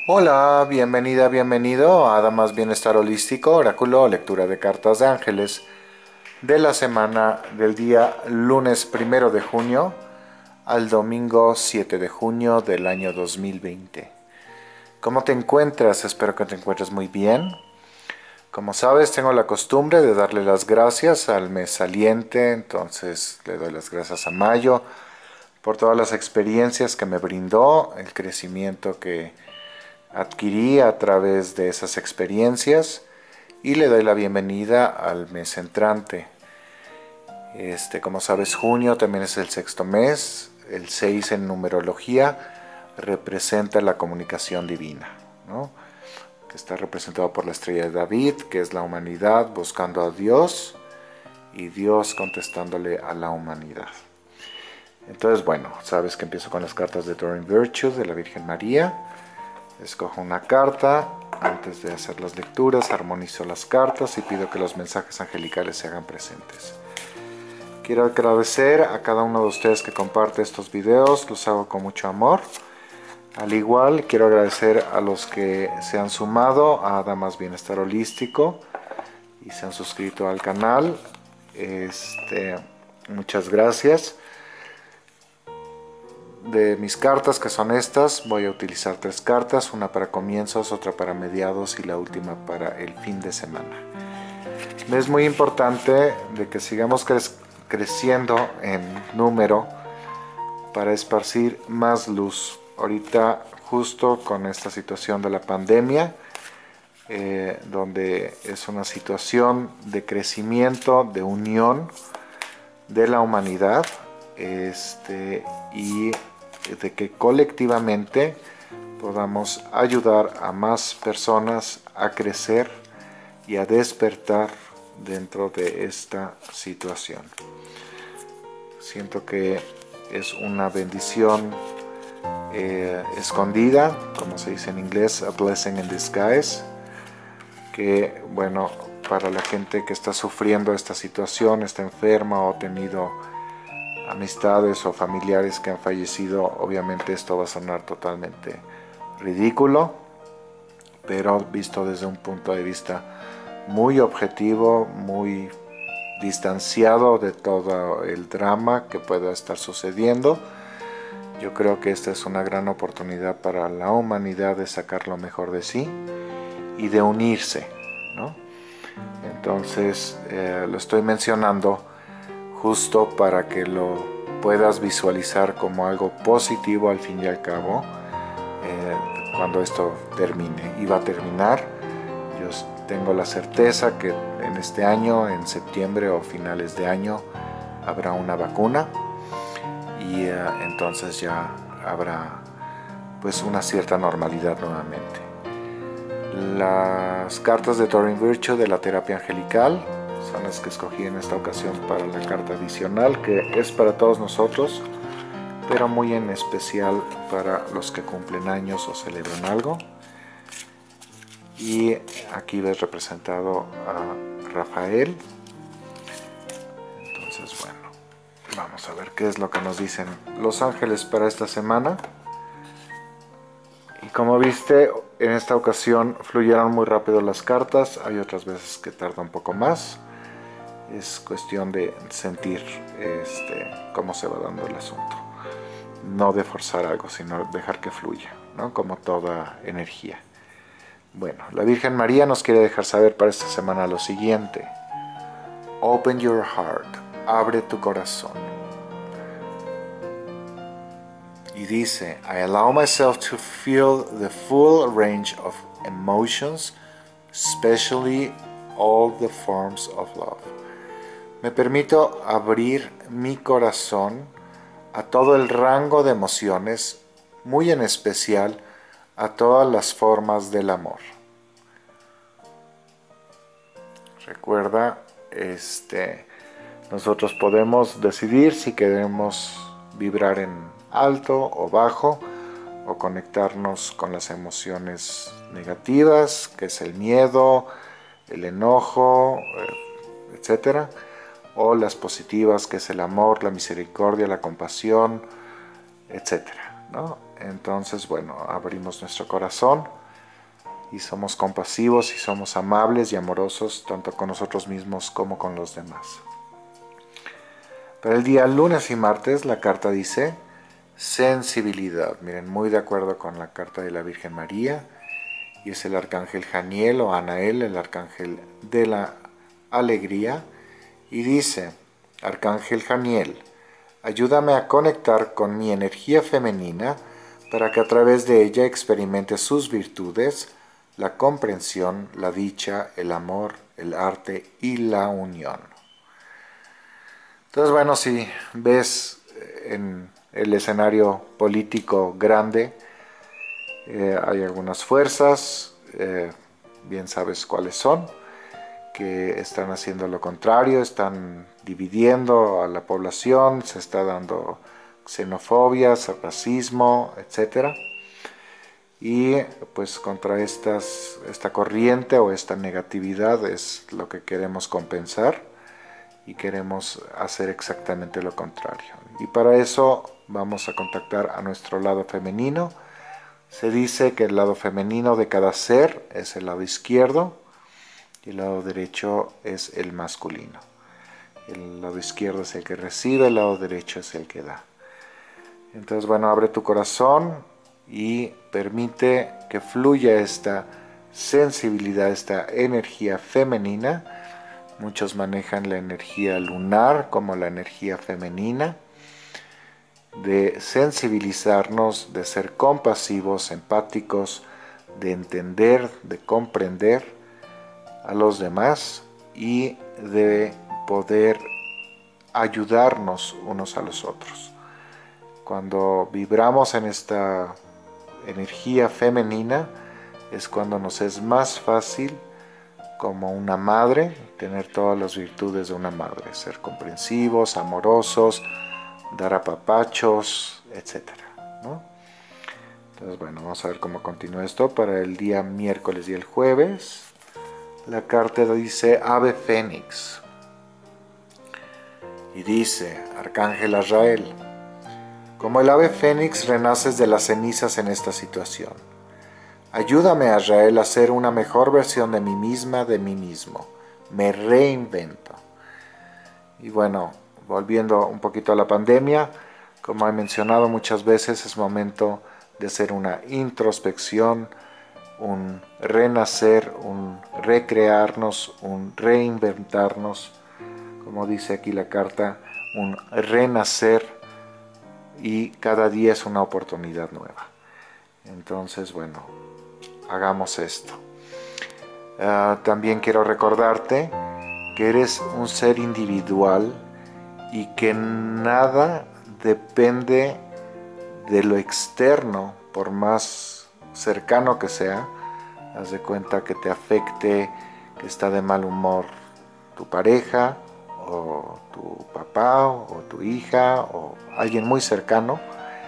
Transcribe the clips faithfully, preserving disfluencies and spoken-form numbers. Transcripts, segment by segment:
Hola, bienvenida, bienvenido a Damas Bienestar Holístico, Oráculo, lectura de cartas de ángeles de la semana del día lunes primero de junio al domingo siete de junio del año dos mil veinte. ¿Cómo te encuentras? Espero que te encuentres muy bien. Como sabes, tengo la costumbre de darle las gracias al mes saliente, entonces le doy las gracias a Mayo por todas las experiencias que me brindó, el crecimiento que adquirí a través de esas experiencias y le doy la bienvenida al mes entrante. Este, como sabes, junio también es el sexto mes. El seis en numerología representa la comunicación divina, ¿no? Que está representado por la estrella de David, que es la humanidad buscando a Dios y Dios contestándole a la humanidad. Entonces, bueno, sabes que empiezo con las cartas de Doreen Virtue de la Virgen María. Escojo una carta. Antes de hacer las lecturas, armonizo las cartas y pido que los mensajes angelicales se hagan presentes. Quiero agradecer a cada uno de ustedes que comparte estos videos, los hago con mucho amor. Al igual, quiero agradecer a los que se han sumado a Damas Bienestar Holístico y se han suscrito al canal. Este, muchas gracias. De mis cartas, que son estas, voy a utilizar tres cartas, una para comienzos, otra para mediados y la última para el fin de semana. Es muy importante de que sigamos cre creciendo en número para esparcir más luz. Ahorita, justo con esta situación de la pandemia, eh, donde es una situación de crecimiento, de unión de la humanidad, este, y de que colectivamente podamos ayudar a más personas a crecer y a despertar dentro de esta situación. Siento que es una bendición eh, escondida, como se dice en inglés, a blessing in disguise, que bueno, para la gente que está sufriendo esta situación, está enferma o ha tenido amistades o familiares que han fallecido, obviamente esto va a sonar totalmente ridículo, pero visto desde un punto de vista muy objetivo, muy distanciado de todo el drama que pueda estar sucediendo, yo creo que esta es una gran oportunidad para la humanidad de sacar lo mejor de sí y de unirse, ¿no? Entonces eh, lo estoy mencionando justo para que lo puedas visualizar como algo positivo al fin y al cabo, eh, cuando esto termine. Y va a terminar. Yo tengo la certeza que en este año, en septiembre o finales de año, habrá una vacuna y eh, entonces ya habrá pues una cierta normalidad nuevamente. Las cartas de Doreen Virtue de la terapia angelical son las que escogí en esta ocasión para la carta adicional, que es para todos nosotros, pero muy en especial para los que cumplen años o celebran algo. Y aquí ves representado a Rafael. Entonces, bueno, vamos a ver qué es lo que nos dicen los ángeles para esta semana. Y como viste, en esta ocasión fluyeron muy rápido las cartas, hay otras veces que tarda un poco más. Es cuestión de sentir este, cómo se va dando el asunto. No de forzar algo, sino dejar que fluya, ¿no? Como toda energía. Bueno, la Virgen María nos quiere dejar saber para esta semana lo siguiente. Open your heart. Abre tu corazón. Y dice, I allow myself to feel the full range of emotions, especially all the forms of love. Me permito abrir mi corazón a todo el rango de emociones, muy en especial a todas las formas del amor. Recuerda, este, nosotros podemos decidir si queremos vibrar en alto o bajo, o conectarnos con las emociones negativas, que es el miedo, el enojo, etcétera, o las positivas, que es el amor, la misericordia, la compasión, etcétera, ¿no? Entonces, bueno, abrimos nuestro corazón y somos compasivos y somos amables y amorosos tanto con nosotros mismos como con los demás. Para el día lunes y martes la carta dice sensibilidad. Miren, muy de acuerdo con la carta de la Virgen María, y es el arcángel Janiel o Anael, el arcángel de la alegría, y dice: Arcángel Janiel, ayúdame a conectar con mi energía femenina para que a través de ella experimente sus virtudes, la comprensión, la dicha, el amor, el arte y la unión. Entonces, bueno, si ves en el escenario político grande, eh, hay algunas fuerzas, eh, bien sabes cuáles son, que están haciendo lo contrario, están dividiendo a la población, se está dando xenofobia, racismo, etcétera. Y pues contra estas, esta corriente o esta negatividad es lo que queremos compensar y queremos hacer exactamente lo contrario. Y para eso vamos a contactar a nuestro lado femenino. Se dice que el lado femenino de cada ser es el lado izquierdo y el lado derecho es el masculino. El lado izquierdo es el que recibe, el lado derecho es el que da. Entonces, bueno, abre tu corazón y permite que fluya esta sensibilidad, esta energía femenina. Muchos manejan la energía lunar como la energía femenina, de sensibilizarnos, de ser compasivos, empáticos, de entender, de comprender a los demás y de poder ayudarnos unos a los otros. Cuando vibramos en esta energía femenina es cuando nos es más fácil, como una madre, tener todas las virtudes de una madre, ser comprensivos, amorosos, dar apapachos, etcétera, ¿no? Entonces, bueno, vamos a ver cómo continúa esto para el día miércoles y el jueves. La carta dice Ave Fénix y dice: Arcángel Azrael, como el ave fénix renaces de las cenizas en esta situación. Ayúdame, Azrael, a ser una mejor versión de mí misma, de mí mismo. Me reinvento. Y bueno, volviendo un poquito a la pandemia, como he mencionado muchas veces, es momento de hacer una introspección, un renacer, un recrearnos, un reinventarnos, como dice aquí la carta, un renacer, y cada día es una oportunidad nueva. Entonces, bueno, hagamos esto. Uh, también quiero recordarte que eres un ser individual y que nada depende de lo externo, por más cercano que sea. Haz de cuenta que te afecte, que está de mal humor tu pareja, o tu papá, o tu hija, o alguien muy cercano.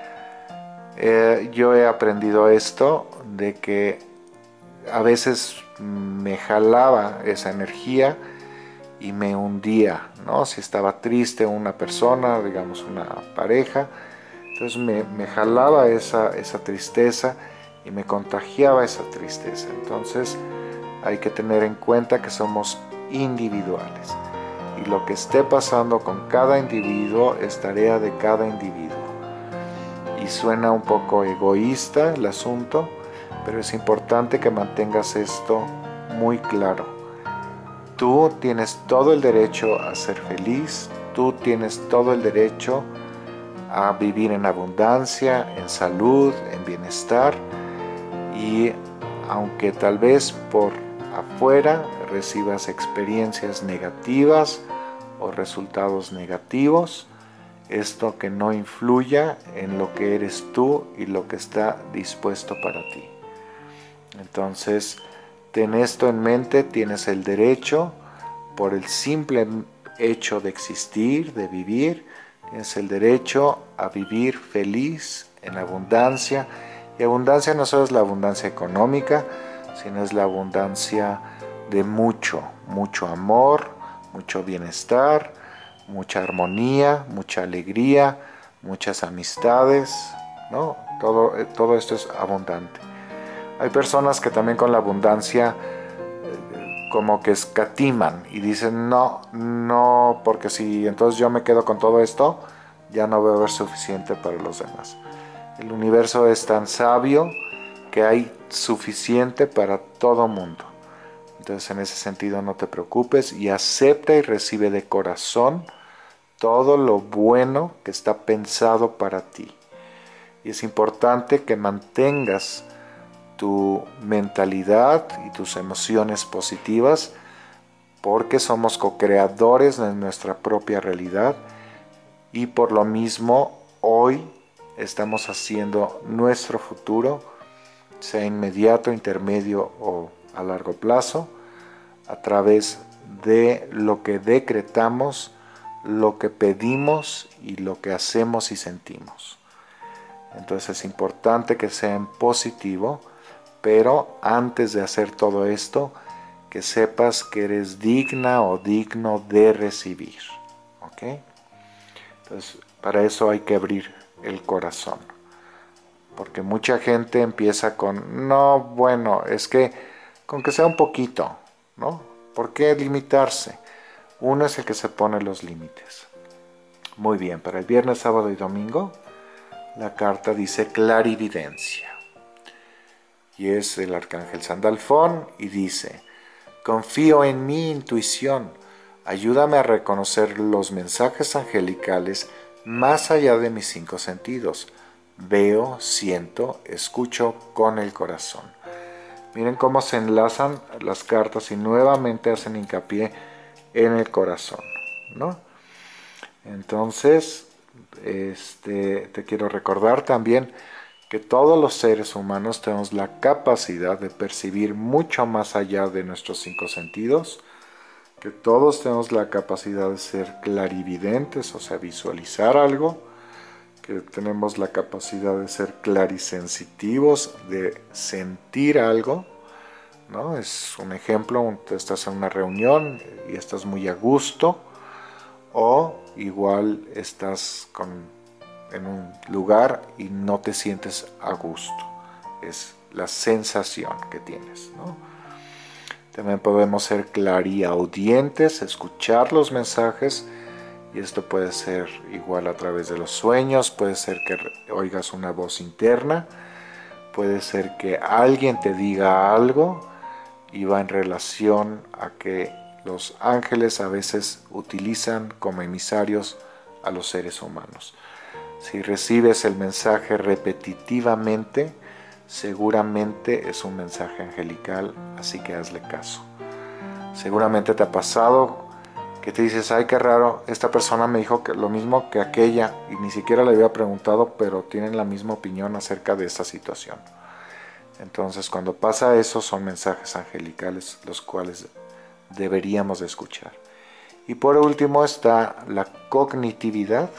Eh, yo he aprendido esto, de que a veces me jalaba esa energía y me hundía, ¿no? Si estaba triste una persona, digamos una pareja, entonces me, me jalaba esa, esa tristeza y me contagiaba esa tristeza. Entonces hay que tener en cuenta que somos individuales y lo que esté pasando con cada individuo es tarea de cada individuo. Y suena un poco egoísta el asunto, pero es importante que mantengas esto muy claro. Tú tienes todo el derecho a ser feliz, tú tienes todo el derecho a vivir en abundancia, en salud, en bienestar, y aunque tal vez por afuera recibas experiencias negativas o resultados negativos, esto que no influya en lo que eres tú y lo que está dispuesto para ti. Entonces, ten esto en mente, tienes el derecho, por el simple hecho de existir, de vivir, tienes el derecho a vivir feliz, en abundancia. Y abundancia no solo es la abundancia económica, sino es la abundancia de mucho, mucho amor, mucho bienestar, mucha armonía, mucha alegría, muchas amistades, ¿no? Todo, todo esto es abundante. Hay personas que también con la abundancia como que escatiman y dicen no, no, porque si entonces yo me quedo con todo esto, ya no va a haber suficiente para los demás. El universo es tan sabio que hay suficiente para todo mundo. Entonces en ese sentido no te preocupes y acepta y recibe de corazón todo lo bueno que está pensado para ti. Y es importante que mantengas tu mentalidad y tus emociones positivas porque somos co-creadores de nuestra propia realidad y por lo mismo hoy estamos haciendo nuestro futuro, sea inmediato, intermedio o a largo plazo, a través de lo que decretamos, lo que pedimos y lo que hacemos y sentimos. Entonces es importante que sea en positivo, pero antes de hacer todo esto, que sepas que eres digna o digno de recibir. ¿Ok? Entonces, para eso hay que abrir el corazón. Porque mucha gente empieza con, no, bueno, es que con que sea un poquito, ¿no? ¿Por qué limitarse? Uno es el que se pone los límites. Muy bien, para el viernes, sábado y domingo, la carta dice clarividencia. Y es el arcángel Sandalfón y dice, confío en mi intuición, ayúdame a reconocer los mensajes angelicales más allá de mis cinco sentidos. Veo, siento, escucho con el corazón. Miren cómo se enlazan las cartas y nuevamente hacen hincapié en el corazón, ¿no? Entonces, este, te quiero recordar también que todos los seres humanos tenemos la capacidad de percibir mucho más allá de nuestros cinco sentidos, que todos tenemos la capacidad de ser clarividentes, o sea, visualizar algo, que tenemos la capacidad de ser clarisensitivos, de sentir algo, ¿no? Es un ejemplo, tú estás en una reunión y estás muy a gusto, o igual estás con, en un lugar y no te sientes a gusto. Es la sensación que tienes, ¿no? También podemos ser clariaudientes, escuchar los mensajes, y esto puede ser igual a través de los sueños, puede ser que oigas una voz interna, puede ser que alguien te diga algo y va en relación a que los ángeles a veces utilizan como emisarios a los seres humanos. Si recibes el mensaje repetitivamente, seguramente es un mensaje angelical, así que hazle caso. Seguramente te ha pasado que te dices, ay, qué raro, esta persona me dijo que lo mismo que aquella y ni siquiera le había preguntado, pero tienen la misma opinión acerca de esta situación. Entonces, cuando pasa eso, son mensajes angelicales los cuales deberíamos de escuchar. Y por último está la cognitividad,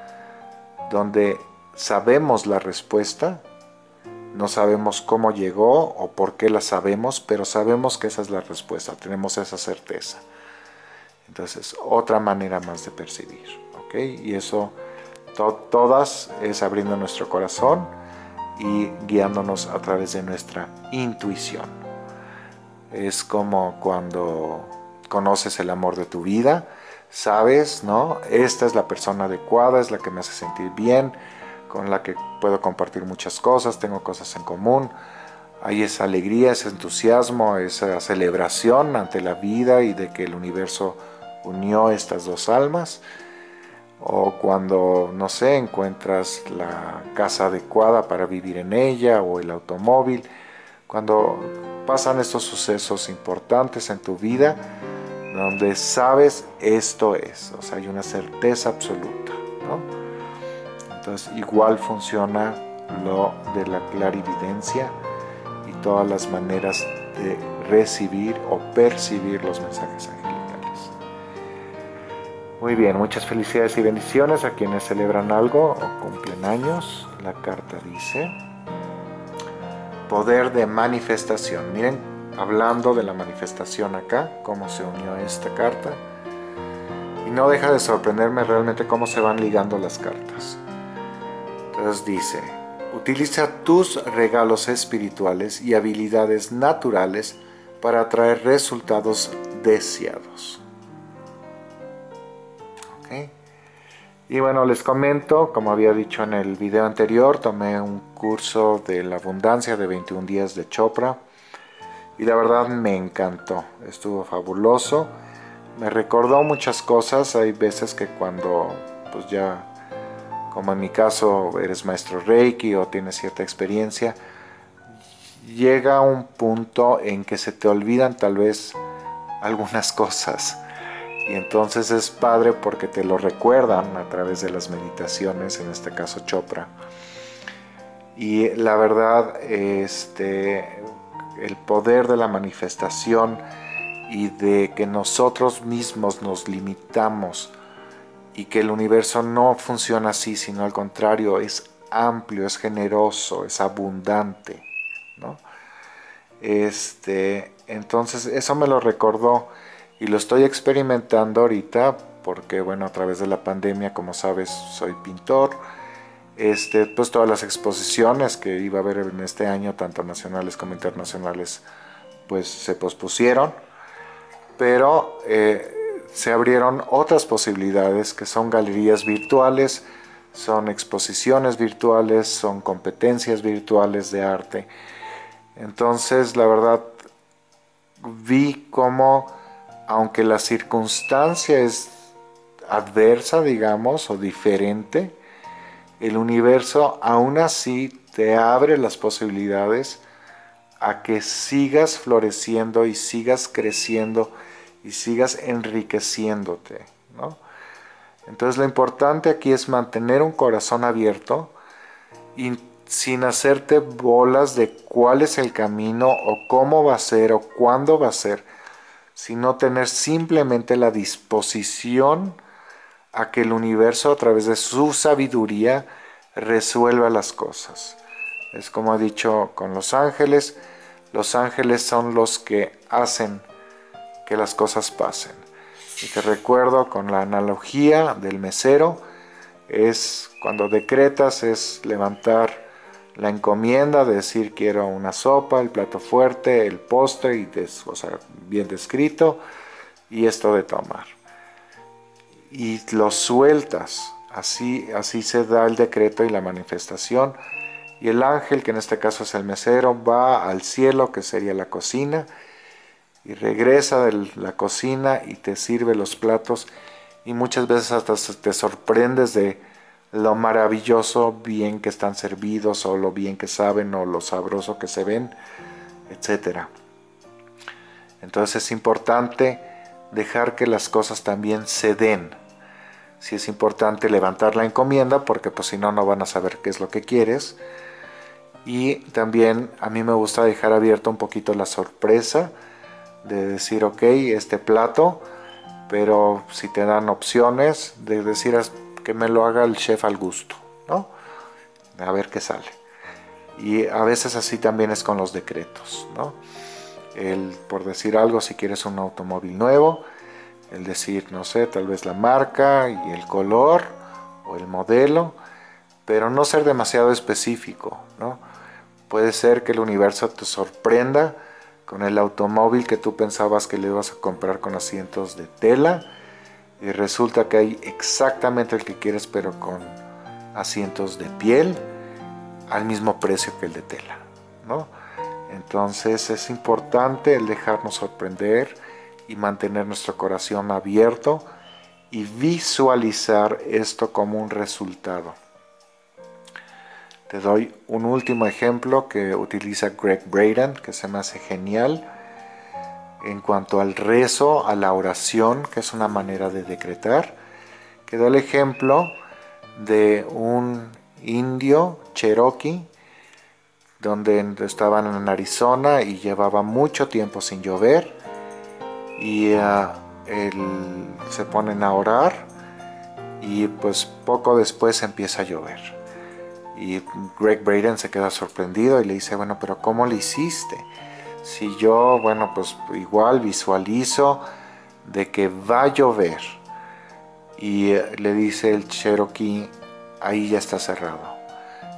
donde sabemos la respuesta, no sabemos cómo llegó o por qué la sabemos, pero sabemos que esa es la respuesta, tenemos esa certeza. Entonces, otra manera más de percibir, ¿ok? Y eso, to todas es abriendo nuestro corazón y guiándonos a través de nuestra intuición. Es como cuando conoces el amor de tu vida, sabes, ¿no? Esta es la persona adecuada, es la que me hace sentir bien, con la que puedo compartir muchas cosas, tengo cosas en común. Hay esa alegría, ese entusiasmo, esa celebración ante la vida y de que el universo unió estas dos almas. O cuando, no sé, encuentras la casa adecuada para vivir en ella o el automóvil. Cuando pasan estos sucesos importantes en tu vida, donde sabes esto es, o sea, hay una certeza absoluta, ¿no? Entonces, igual funciona lo de la clarividencia y todas las maneras de recibir o percibir los mensajes angelicales. Muy bien, muchas felicidades y bendiciones a quienes celebran algo o cumplen años. La carta dice poder de manifestación. Miren, hablando de la manifestación acá, cómo se unió esta carta. Y no deja de sorprenderme realmente cómo se van ligando las cartas. Entonces dice, Utiliza tus regalos espirituales y habilidades naturales para atraer resultados deseados. ¿Okay? Y bueno, les comento, como había dicho en el video anterior, tomé un curso de la abundancia de veintiún días de Chopra y la verdad me encantó, estuvo fabuloso, me recordó muchas cosas. Hay veces que cuando pues ya, como en mi caso, eres maestro Reiki o tienes cierta experiencia, llega un punto en que se te olvidan tal vez algunas cosas. Y entonces es padre porque te lo recuerdan a través de las meditaciones, en este caso Chopra. Y la verdad, este, el poder de la manifestación y de que nosotros mismos nos limitamos y que el universo no funciona así, sino al contrario, es amplio, es generoso, es abundante, ¿no? Este, entonces eso me lo recordó y lo estoy experimentando ahorita porque, bueno, a través de la pandemia, como sabes, soy pintor. Este, pues todas las exposiciones que iba a haber en este año, tanto nacionales como internacionales, pues se pospusieron, pero eh, se abrieron otras posibilidades que son galerías virtuales, son exposiciones virtuales, son competencias virtuales de arte. Entonces, la verdad, vi cómo, aunque la circunstancia es adversa, digamos, o diferente, el universo aún así te abre las posibilidades a que sigas floreciendo y sigas creciendo y sigas enriqueciéndote, ¿no? Entonces lo importante aquí es mantener un corazón abierto y sin hacerte bolas de cuál es el camino o cómo va a ser o cuándo va a ser, sino tener simplemente la disposición a que el universo a través de su sabiduría resuelva las cosas. Es como he dicho con los ángeles, los ángeles son los que hacen que las cosas pasen. Y te recuerdo con la analogía del mesero, es cuando decretas, es levantar la encomienda de decir quiero una sopa, el plato fuerte, el postre, y des, o sea, bien descrito, y esto de tomar. Y lo sueltas, así, así se da el decreto y la manifestación. Y el ángel, que en este caso es el mesero, va al cielo, que sería la cocina, y regresa de la cocina y te sirve los platos. Y muchas veces hasta te sorprendes de lo maravilloso bien que están servidos, o lo bien que saben, o lo sabroso que se ven, etcétera. Entonces es importante dejar que las cosas también se den. Sí es importante levantar la encomienda, porque pues si no, no van a saber qué es lo que quieres. Y también a mí me gusta dejar abierto un poquito la sorpresa de decir, ok, este plato, pero si te dan opciones de decir que me lo haga el chef al gusto, ¿no? A ver qué sale. Y a veces así también es con los decretos, ¿no? El, por decir algo, si quieres un automóvil nuevo, el decir, no sé, tal vez la marca y el color o el modelo, pero no ser demasiado específico, ¿no? Puede ser que el universo te sorprenda con el automóvil que tú pensabas que le ibas a comprar con asientos de tela, y resulta que hay exactamente el que quieres, pero con asientos de piel al mismo precio que el de tela, ¿no? Entonces es importante el dejarnos sorprender y mantener nuestro corazón abierto y visualizar esto como un resultado. Te doy un último ejemplo que utiliza Gregg Braden, que se me hace genial, en cuanto al rezo, a la oración, que es una manera de decretar, que da el ejemplo de un indio cherokee, donde estaban en Arizona y llevaba mucho tiempo sin llover, y uh, él, se ponen a orar, y pues poco después empieza a llover. Y Gregg Braden se queda sorprendido y le dice, bueno, pero ¿cómo le hiciste? Si yo, bueno, pues igual visualizo de que va a llover. Y le dice el Cherokee, ahí ya está cerrado.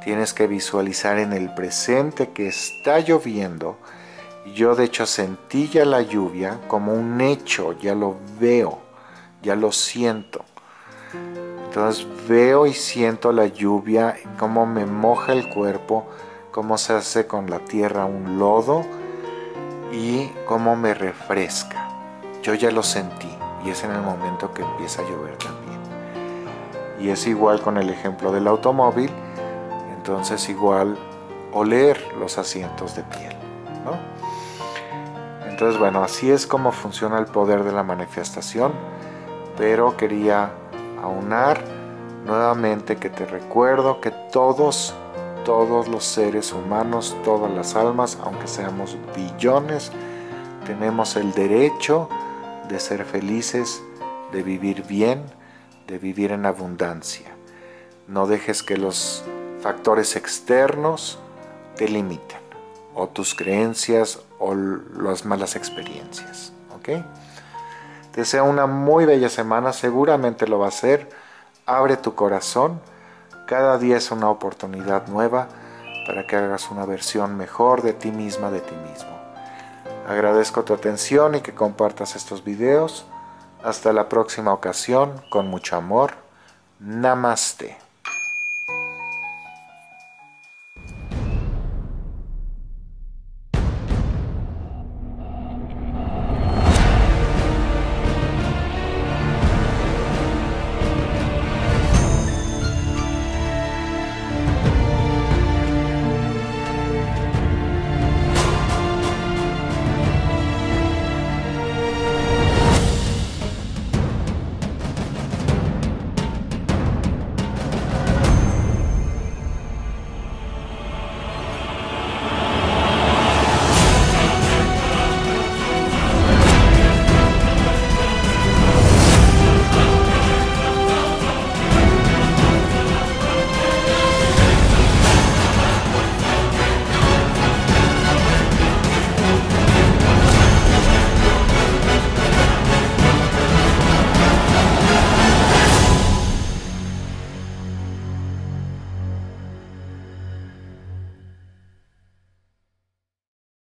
Tienes que visualizar en el presente que está lloviendo. Yo de hecho sentí ya la lluvia como un hecho, ya lo veo, ya lo siento. Entonces veo y siento la lluvia, cómo me moja el cuerpo, cómo se hace con la tierra un lodo y cómo me refresca. Yo ya lo sentí y es en el momento que empieza a llover también. Y es igual con el ejemplo del automóvil, entonces igual oler los asientos de piel, ¿no? Entonces bueno, así es como funciona el poder de la manifestación, pero quería aunar nuevamente que te recuerdo que todos, todos los seres humanos, todas las almas, aunque seamos billones, tenemos el derecho de ser felices, de vivir bien, de vivir en abundancia. No dejes que los factores externos te limiten, o tus creencias, o las malas experiencias, ¿ok? Te deseo una muy bella semana, seguramente lo va a ser. Abre tu corazón, cada día es una oportunidad nueva para que hagas una versión mejor de ti misma, de ti mismo. Agradezco tu atención y que compartas estos videos. Hasta la próxima ocasión, con mucho amor. Namaste.